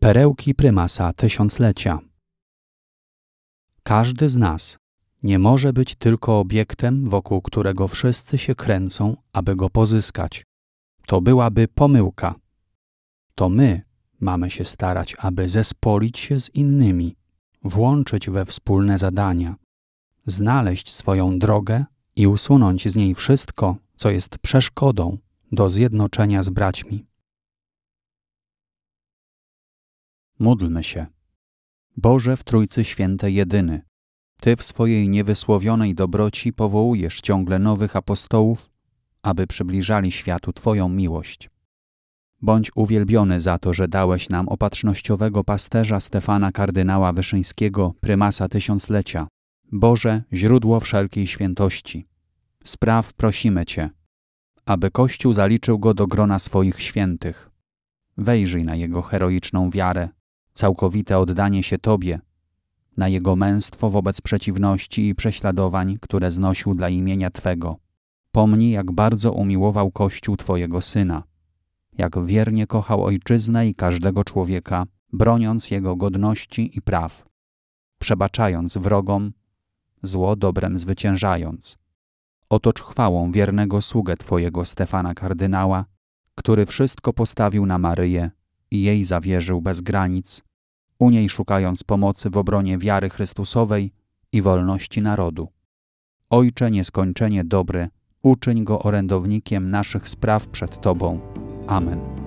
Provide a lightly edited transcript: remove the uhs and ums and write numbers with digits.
Perełki prymasa tysiąclecia. Każdy z nas nie może być tylko obiektem, wokół którego wszyscy się kręcą, aby go pozyskać. To byłaby pomyłka. To my mamy się starać, aby zespolić się z innymi, włączyć we wspólne zadania, znaleźć swoją drogę i usunąć z niej wszystko, co jest przeszkodą do zjednoczenia z braćmi. Módlmy się. Boże w Trójcy Świętej jedyny, Ty w swojej niewysłowionej dobroci powołujesz ciągle nowych apostołów, aby przybliżali światu Twoją miłość. Bądź uwielbiony za to, że dałeś nam opatrznościowego pasterza Stefana kardynała Wyszyńskiego, prymasa tysiąclecia. Boże, źródło wszelkiej świętości, spraw prosimy Cię, aby Kościół zaliczył go do grona swoich świętych. Wejrzyj na jego heroiczną wiarę, całkowite oddanie się Tobie, na jego męstwo wobec przeciwności i prześladowań, które znosił dla imienia Twego. Pomnij, jak bardzo umiłował Kościół Twojego Syna, jak wiernie kochał Ojczyznę i każdego człowieka, broniąc jego godności i praw, przebaczając wrogom, zło dobrem zwyciężając. Otocz chwałą wiernego sługę Twojego Stefana kardynała, który wszystko postawił na Maryję i jej zawierzył bez granic, u niej szukając pomocy w obronie wiary Chrystusowej i wolności narodu. Ojcze nieskończenie dobry, uczyń go orędownikiem naszych spraw przed Tobą. Amen.